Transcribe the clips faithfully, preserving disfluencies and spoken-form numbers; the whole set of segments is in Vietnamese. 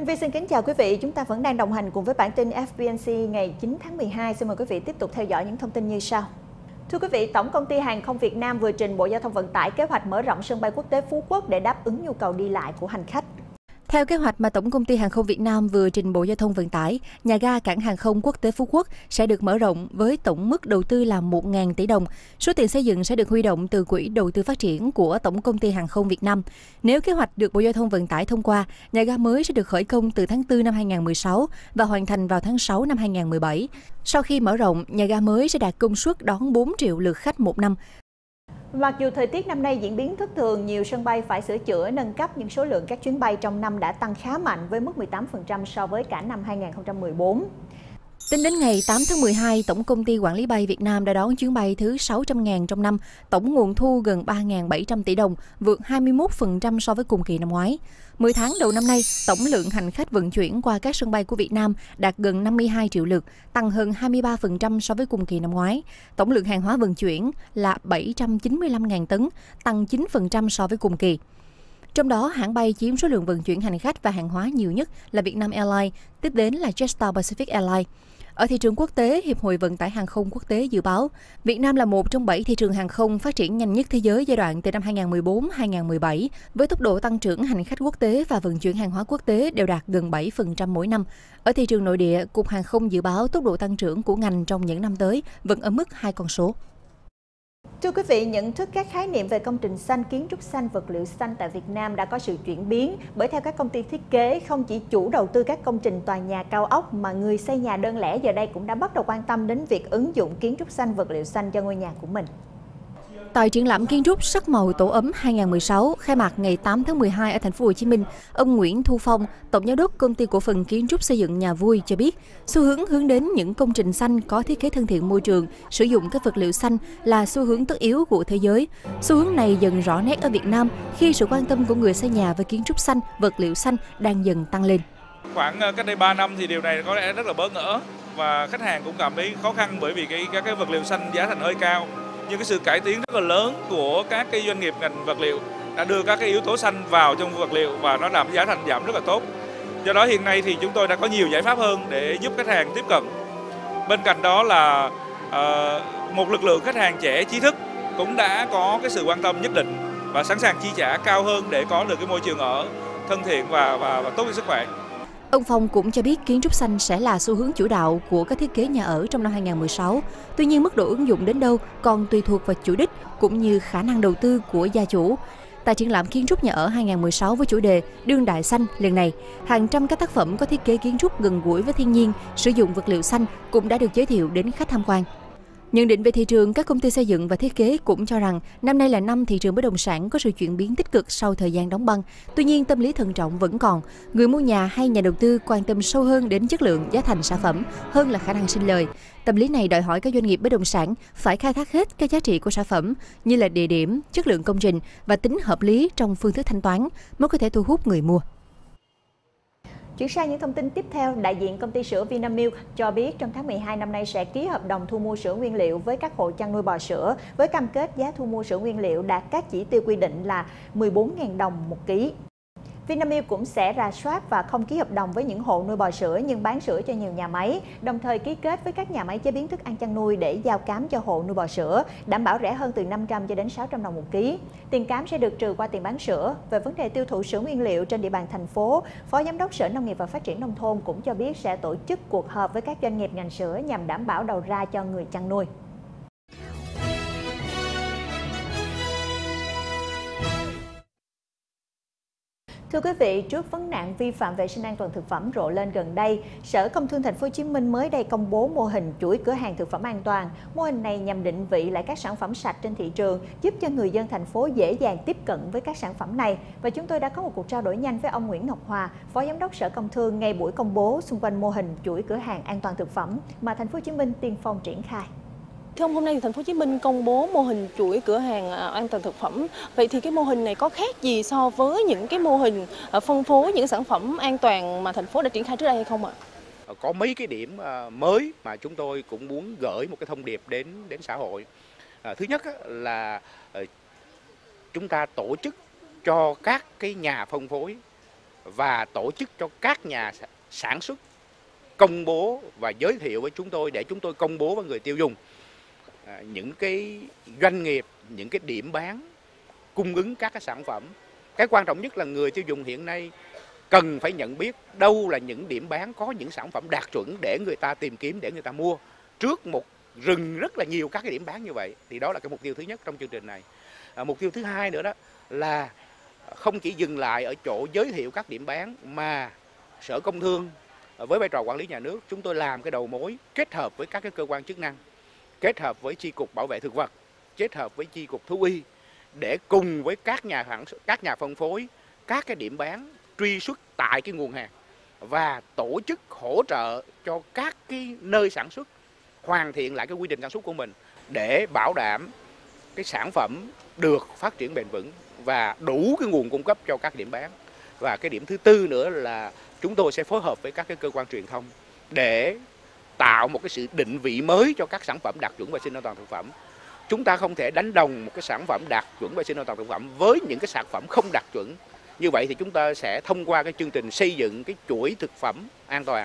Minh Vi xin kính chào quý vị, chúng ta vẫn đang đồng hành cùng với bản tin ép pê en xê ngày chín tháng mười hai. Xin mời quý vị tiếp tục theo dõi những thông tin như sau. Thưa quý vị, Tổng công ty Hàng không Việt Nam vừa trình Bộ Giao thông Vận tải kế hoạch mở rộng sân bay quốc tế Phú Quốc để đáp ứng nhu cầu đi lại của hành khách. Theo kế hoạch mà Tổng công ty Hàng không Việt Nam vừa trình Bộ Giao thông Vận tải, nhà ga cảng hàng không quốc tế Phú Quốc sẽ được mở rộng với tổng mức đầu tư là một nghìn tỷ đồng. Số tiền xây dựng sẽ được huy động từ Quỹ đầu tư phát triển của Tổng công ty Hàng không Việt Nam. Nếu kế hoạch được Bộ Giao thông Vận tải thông qua, nhà ga mới sẽ được khởi công từ tháng tư năm hai nghìn không trăm mười sáu và hoàn thành vào tháng sáu năm hai nghìn không trăm mười bảy. Sau khi mở rộng, nhà ga mới sẽ đạt công suất đón bốn triệu lượt khách một năm. Mặc dù thời tiết năm nay diễn biến thất thường, nhiều sân bay phải sửa chữa, nâng cấp, nhưng số lượng các chuyến bay trong năm đã tăng khá mạnh với mức mười tám phần trăm so với cả năm hai nghìn không trăm mười bốn. Tính đến ngày tám tháng mười hai, Tổng công ty Quản lý bay Việt Nam đã đón chuyến bay thứ sáu trăm nghìn trong năm, tổng nguồn thu gần ba nghìn bảy trăm tỷ đồng, vượt hai mươi mốt phần trăm so với cùng kỳ năm ngoái. mười tháng đầu năm nay, tổng lượng hành khách vận chuyển qua các sân bay của Việt Nam đạt gần năm mươi hai triệu lượt, tăng hơn hai mươi ba phần trăm so với cùng kỳ năm ngoái. Tổng lượng hàng hóa vận chuyển là bảy trăm chín mươi lăm nghìn tấn, tăng chín phần trăm so với cùng kỳ. Trong đó, hãng bay chiếm số lượng vận chuyển hành khách và hàng hóa nhiều nhất là Vietnam Airlines, tiếp đến là Jetstar Pacific Airlines. Ở thị trường quốc tế, Hiệp hội Vận tải Hàng không Quốc tế dự báo, Việt Nam là một trong bảy thị trường hàng không phát triển nhanh nhất thế giới giai đoạn từ năm hai nghìn không trăm mười bốn đến hai nghìn không trăm mười bảy, với tốc độ tăng trưởng hành khách quốc tế và vận chuyển hàng hóa quốc tế đều đạt gần bảy phần trăm mỗi năm. Ở thị trường nội địa, Cục Hàng không dự báo tốc độ tăng trưởng của ngành trong những năm tới vẫn ở mức hai con số. Thưa quý vị, nhận thức các khái niệm về công trình xanh, kiến trúc xanh, vật liệu xanh tại Việt Nam đã có sự chuyển biến, bởi theo các công ty thiết kế, không chỉ chủ đầu tư các công trình tòa nhà cao ốc mà người xây nhà đơn lẻ giờ đây cũng đã bắt đầu quan tâm đến việc ứng dụng kiến trúc xanh, vật liệu xanh cho ngôi nhà của mình. Tại triển lãm kiến trúc sắc màu tổ ấm hai nghìn không trăm mười sáu khai mạc ngày tám tháng mười hai ở thành phố Hồ Chí Minh, ông Nguyễn Thu Phong, tổng giám đốc công ty cổ phần kiến trúc xây dựng Nhà Vui cho biết, xu hướng hướng đến những công trình xanh có thiết kế thân thiện môi trường, sử dụng các vật liệu xanh là xu hướng tất yếu của thế giới. Xu hướng này dần rõ nét ở Việt Nam khi sự quan tâm của người xây nhà với kiến trúc xanh, vật liệu xanh đang dần tăng lên. Khoảng cách đây ba năm thì điều này có lẽ rất là bỡ ngỡ và khách hàng cũng cảm thấy khó khăn bởi vì cái các cái vật liệu xanh giá thành hơi cao. Nhưng cái sự cải tiến rất là lớn của các cái doanh nghiệp ngành vật liệu đã đưa các cái yếu tố xanh vào trong vật liệu và nó làm giá thành giảm rất là tốt. Do đó hiện nay thì chúng tôi đã có nhiều giải pháp hơn để giúp khách hàng tiếp cận. Bên cạnh đó là uh, một lực lượng khách hàng trẻ trí thức cũng đã có cái sự quan tâm nhất định và sẵn sàng chi trả cao hơn để có được cái môi trường ở thân thiện và và, và tốt cho sức khỏe. Ông Phong cũng cho biết kiến trúc xanh sẽ là xu hướng chủ đạo của các thiết kế nhà ở trong năm hai nghìn không trăm mười sáu. Tuy nhiên, mức độ ứng dụng đến đâu còn tùy thuộc vào chủ đích cũng như khả năng đầu tư của gia chủ. Tại triển lãm kiến trúc nhà ở hai nghìn không trăm mười sáu với chủ đề Đương đại xanh lần này, hàng trăm các tác phẩm có thiết kế kiến trúc gần gũi với thiên nhiên, sử dụng vật liệu xanh cũng đã được giới thiệu đến khách tham quan. Nhận định về thị trường, các công ty xây dựng và thiết kế cũng cho rằng năm nay là năm thị trường bất động sản có sự chuyển biến tích cực sau thời gian đóng băng. Tuy nhiên, tâm lý thận trọng vẫn còn. Người mua nhà hay nhà đầu tư quan tâm sâu hơn đến chất lượng, giá thành sản phẩm hơn là khả năng sinh lời. Tâm lý này đòi hỏi các doanh nghiệp bất động sản phải khai thác hết các giá trị của sản phẩm như là địa điểm, chất lượng công trình và tính hợp lý trong phương thức thanh toán mới có thể thu hút người mua. Chuyển sang những thông tin tiếp theo, đại diện công ty sữa Vinamilk cho biết trong tháng mười hai năm nay sẽ ký hợp đồng thu mua sữa nguyên liệu với các hộ chăn nuôi bò sữa với cam kết giá thu mua sữa nguyên liệu đạt các chỉ tiêu quy định là mười bốn nghìn đồng một ký. Vinamilk cũng sẽ rà soát và không ký hợp đồng với những hộ nuôi bò sữa nhưng bán sữa cho nhiều nhà máy, đồng thời ký kết với các nhà máy chế biến thức ăn chăn nuôi để giao cám cho hộ nuôi bò sữa, đảm bảo rẻ hơn từ năm trăm cho đến sáu trăm đồng một ký. Tiền cám sẽ được trừ qua tiền bán sữa. Về vấn đề tiêu thụ sữa nguyên liệu trên địa bàn thành phố, Phó Giám đốc Sở Nông nghiệp và Phát triển Nông thôn cũng cho biết sẽ tổ chức cuộc họp với các doanh nghiệp ngành sữa nhằm đảm bảo đầu ra cho người chăn nuôi. Thưa quý vị, trước vấn nạn vi phạm vệ sinh an toàn thực phẩm rộ lên gần đây, Sở Công Thương Thành phố Hồ Chí Minh mới đây công bố mô hình chuỗi cửa hàng thực phẩm an toàn. Mô hình này nhằm định vị lại các sản phẩm sạch trên thị trường, giúp cho người dân thành phố dễ dàng tiếp cận với các sản phẩm này. Và chúng tôi đã có một cuộc trao đổi nhanh với ông Nguyễn Ngọc Hòa, Phó Giám đốc Sở Công Thương ngay buổi công bố xung quanh mô hình chuỗi cửa hàng an toàn thực phẩm mà Thành phố Hồ Chí Minh tiên phong triển khai. Thưa ông, hôm nay thì Thành phố Hồ Chí Minh công bố mô hình chuỗi cửa hàng an toàn thực phẩm. Vậy thì cái mô hình này có khác gì so với những cái mô hình phân phối những sản phẩm an toàn mà thành phố đã triển khai trước đây hay không ạ? Có mấy cái điểm mới mà chúng tôi cũng muốn gửi một cái thông điệp đến đến xã hội. Thứ nhất là chúng ta tổ chức cho các cái nhà phân phối và tổ chức cho các nhà sản xuất công bố và giới thiệu với chúng tôi để chúng tôi công bố với người tiêu dùng những cái doanh nghiệp, những cái điểm bán cung ứng các cái sản phẩm. Cái quan trọng nhất là người tiêu dùng hiện nay cần phải nhận biết đâu là những điểm bán có những sản phẩm đạt chuẩn để người ta tìm kiếm, để người ta mua trước một rừng rất là nhiều các cái điểm bán như vậy. Thì đó là cái mục tiêu thứ nhất trong chương trình này. À, mục tiêu thứ hai nữa đó là không chỉ dừng lại ở chỗ giới thiệu các điểm bán, mà Sở Công Thương với vai trò quản lý nhà nước, chúng tôi làm cái đầu mối kết hợp với các cái cơ quan chức năng, kết hợp với chi cục bảo vệ thực vật, kết hợp với chi cục thú y để cùng với các nhà sản xuất, các nhà phân phối, các cái điểm bán truy xuất tại cái nguồn hàng và tổ chức hỗ trợ cho các cái nơi sản xuất hoàn thiện lại cái quy trình sản xuất của mình để bảo đảm cái sản phẩm được phát triển bền vững và đủ cái nguồn cung cấp cho các điểm bán. Và cái điểm thứ tư nữa là chúng tôi sẽ phối hợp với các cái cơ quan truyền thông để tạo một cái sự định vị mới cho các sản phẩm đạt chuẩn vệ sinh an toàn thực phẩm. Chúng ta không thể đánh đồng một cái sản phẩm đạt chuẩn vệ sinh an toàn thực phẩm với những cái sản phẩm không đạt chuẩn. Như vậy thì chúng ta sẽ thông qua cái chương trình xây dựng cái chuỗi thực phẩm an toàn,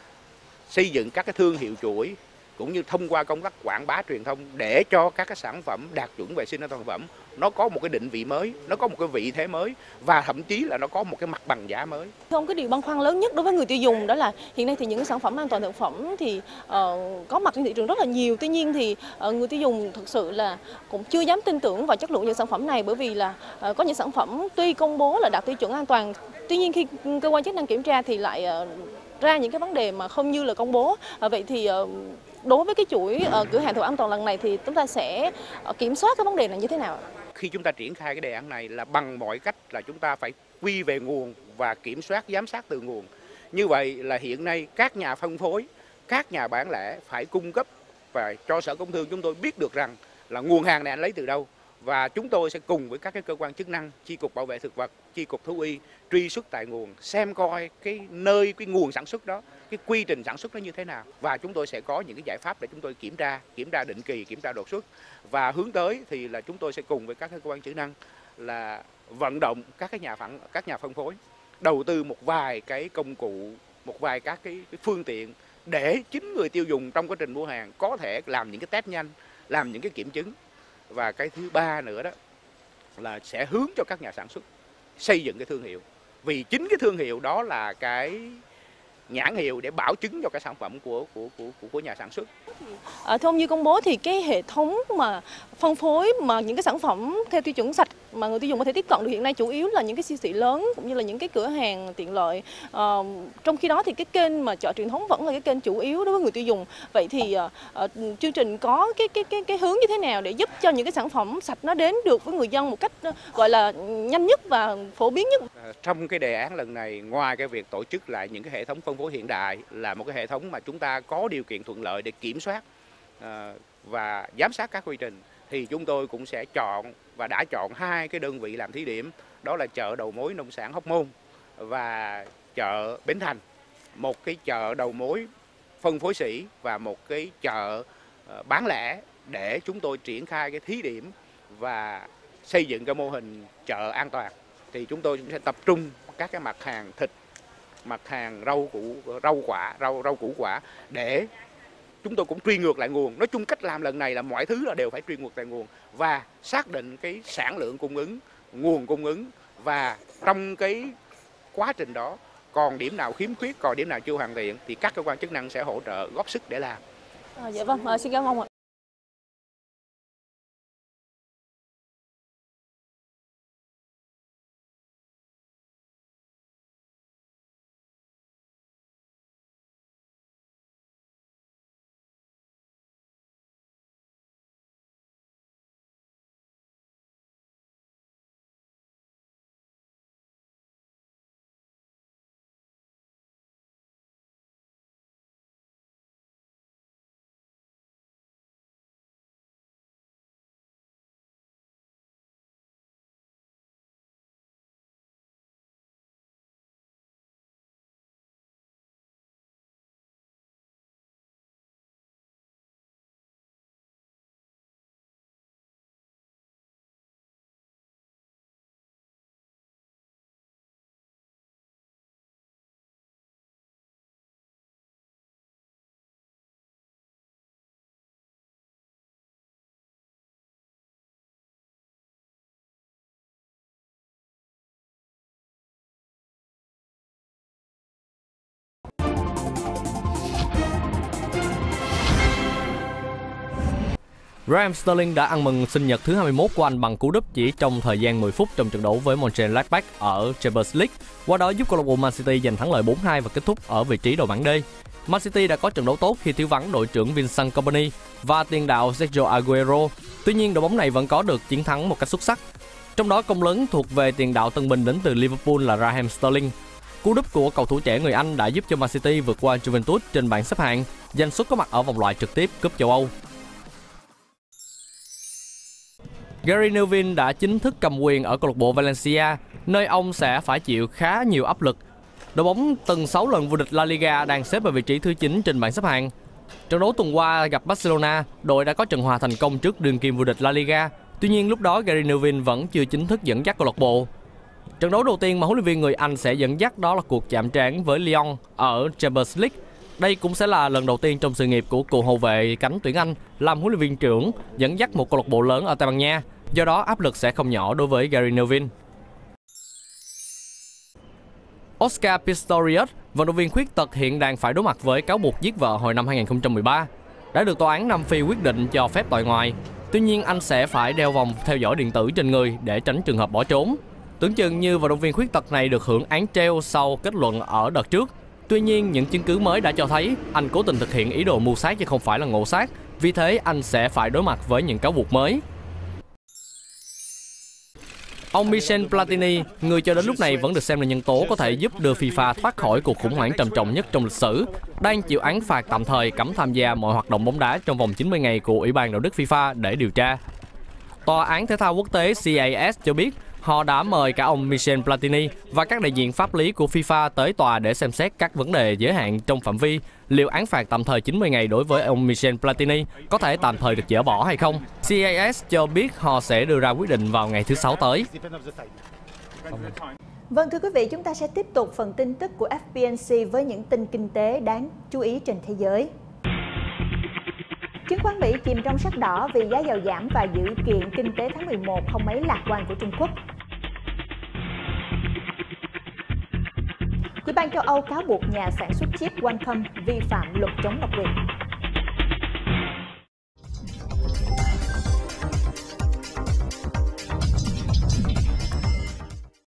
xây dựng các cái thương hiệu chuỗi, cũng như thông qua công tác quảng bá truyền thông để cho các cái sản phẩm đạt chuẩn vệ sinh an toàn thực phẩm nó có một cái định vị mới, nó có một cái vị thế mới và thậm chí là nó có một cái mặt bằng giá mới. Không, cái điều băn khoăn lớn nhất đối với người tiêu dùng đó là hiện nay thì những cái sản phẩm an toàn thực phẩm thì uh, có mặt trên thị trường rất là nhiều. Tuy nhiên thì uh, người tiêu dùng thực sự là cũng chưa dám tin tưởng vào chất lượng những sản phẩm này, bởi vì là uh, có những sản phẩm tuy công bố là đạt tiêu chuẩn an toàn, tuy nhiên khi cơ quan chức năng kiểm tra thì lại uh, ra những cái vấn đề mà không như là công bố. Uh, vậy thì uh, đối với cái chuỗi uh, cửa hàng thực phẩm an toàn lần này thì chúng ta sẽ uh, kiểm soát cái vấn đề này như thế nào? Khi chúng ta triển khai cái đề án này là bằng mọi cách là chúng ta phải quy về nguồn và kiểm soát giám sát từ nguồn. Như vậy là hiện nay các nhà phân phối, các nhà bán lẻ phải cung cấp và cho Sở Công Thương chúng tôi biết được rằng là nguồn hàng này anh lấy từ đâu. Và chúng tôi sẽ cùng với các cái cơ quan chức năng, chi cục bảo vệ thực vật, chi cục thú y truy xuất tại nguồn, xem coi cái nơi, cái nguồn sản xuất đó, cái quy trình sản xuất nó như thế nào. Và chúng tôi sẽ có những cái giải pháp để chúng tôi kiểm tra, kiểm tra định kỳ, kiểm tra đột xuất. Và hướng tới thì là chúng tôi sẽ cùng với các cơ quan chức năng là vận động các cái nhà phản, các nhà phân phối đầu tư một vài cái công cụ, một vài các cái, cái phương tiện để chính người tiêu dùng trong quá trình mua hàng có thể làm những cái test nhanh, làm những cái kiểm chứng. Và cái thứ ba nữa đó là sẽ hướng cho các nhà sản xuất xây dựng cái thương hiệu. Vì chính cái thương hiệu đó là cái nhãn hiệu để bảo chứng cho cái sản phẩm của của của của, của nhà sản xuất. À, thưa ông, như công bố thì cái hệ thống mà phân phối mà những cái sản phẩm theo tiêu chuẩn sạch mà người tiêu dùng có thể tiếp cận được hiện nay chủ yếu là những cái siêu thị lớn cũng như là những cái cửa hàng tiện lợi. À, trong khi đó thì cái kênh mà chợ truyền thống vẫn là cái kênh chủ yếu đối với người tiêu dùng. Vậy thì à, chương trình có cái cái cái cái hướng như thế nào để giúp cho những cái sản phẩm sạch nó đến được với người dân một cách gọi là nhanh nhất và phổ biến nhất? À, trong cái đề án lần này, ngoài cái việc tổ chức lại những cái hệ thống phân phối hiện đại là một cái hệ thống mà chúng ta có điều kiện thuận lợi để kiểm soát à, và giám sát các quy trình, thì chúng tôi cũng sẽ chọn và đã chọn hai cái đơn vị làm thí điểm, đó là chợ đầu mối nông sản Hóc Môn và chợ Bến Thành, một cái chợ đầu mối phân phối sỉ và một cái chợ bán lẻ để chúng tôi triển khai cái thí điểm và xây dựng cái mô hình chợ an toàn. Thì chúng tôi sẽ tập trung các cái mặt hàng thịt, mặt hàng rau củ, rau quả, rau rau củ quả để chúng tôi cũng truy ngược lại nguồn. Nói chung cách làm lần này là mọi thứ là đều phải truy ngược lại nguồn và xác định cái sản lượng cung ứng, nguồn cung ứng, và trong cái quá trình đó còn điểm nào khiếm khuyết, còn điểm nào chưa hoàn thiện thì các cơ quan chức năng sẽ hỗ trợ góp sức để làm. À, dạ vâng, à, xin cảm ơn ạ. Raheem Sterling đã ăn mừng sinh nhật thứ hai mươi mốt của anh bằng cú đúp chỉ trong thời gian mười phút trong trận đấu với Mönchengladbach ở Champions League, qua đó giúp câu lạc bộ Man City giành thắng lợi bốn hai và kết thúc ở vị trí đầu bảng D. Man City đã có trận đấu tốt khi thiếu vắng đội trưởng Vincent Kompany và tiền đạo Sergio Aguero. Tuy nhiên, đội bóng này vẫn có được chiến thắng một cách xuất sắc. Trong đó, công lớn thuộc về tiền đạo tân binh đến từ Liverpool là Raheem Sterling. Cú đúp của cầu thủ trẻ người Anh đã giúp cho Man City vượt qua Juventus trên bảng xếp hạng, giành suất có mặt ở vòng loại trực tiếp cúp châu Âu. Gary Neville đã chính thức cầm quyền ở câu lạc bộ Valencia, nơi ông sẽ phải chịu khá nhiều áp lực. Đội bóng từng sáu lần vô địch La Liga đang xếp ở vị trí thứ chín trên bảng xếp hạng. Trận đấu tuần qua gặp Barcelona, đội đã có trận hòa thành công trước đương kim vô địch La Liga. Tuy nhiên lúc đó Gary Neville vẫn chưa chính thức dẫn dắt câu lạc bộ. Trận đấu đầu tiên mà huấn luyện viên người Anh sẽ dẫn dắt đó là cuộc chạm trán với Lyon ở Champions League. Đây cũng sẽ là lần đầu tiên trong sự nghiệp của cựu hậu vệ cánh tuyển Anh làm huấn luyện viên trưởng dẫn dắt một câu lạc bộ lớn ở Tây Ban Nha. Do đó áp lực sẽ không nhỏ đối với Gary Neville. Oscar Pistorius, vận động viên khuyết tật hiện đang phải đối mặt với cáo buộc giết vợ hồi năm hai nghìn không trăm mười ba, đã được tòa án Nam Phi quyết định cho phép tại ngoại. Tuy nhiên anh sẽ phải đeo vòng theo dõi điện tử trên người để tránh trường hợp bỏ trốn. Tưởng chừng như vận động viên khuyết tật này được hưởng án treo sau kết luận ở đợt trước. Tuy nhiên, những chứng cứ mới đã cho thấy anh cố tình thực hiện ý đồ mưu sát chứ không phải là ngộ sát. Vì thế, anh sẽ phải đối mặt với những cáo buộc mới. Ông Michel Platini, người cho đến lúc này vẫn được xem là nhân tố có thể giúp đưa FIFA thoát khỏi cuộc khủng hoảng trầm trọng nhất trong lịch sử, đang chịu án phạt tạm thời cấm tham gia mọi hoạt động bóng đá trong vòng chín mươi ngày của Ủy ban đạo đức FIFA để điều tra. Tòa án thể thao quốc tế C A S cho biết họ đã mời cả ông Michel Platini và các đại diện pháp lý của FIFA tới tòa để xem xét các vấn đề giới hạn trong phạm vi liệu án phạt tạm thời chín mươi ngày đối với ông Michel Platini có thể tạm thời được dỡ bỏ hay không. C A S cho biết họ sẽ đưa ra quyết định vào ngày thứ Sáu tới. Vâng, thưa quý vị, chúng ta sẽ tiếp tục phần tin tức của F B N C với những tin kinh tế đáng chú ý trên thế giới. Chứng khoán Mỹ chìm trong sắc đỏ vì giá dầu giảm và dự kiện kinh tế tháng mười một không mấy lạc quan của Trung Quốc. Ủy ban châu Âu cáo buộc nhà sản xuất chip Qualcomm vi phạm luật chống độc quyền.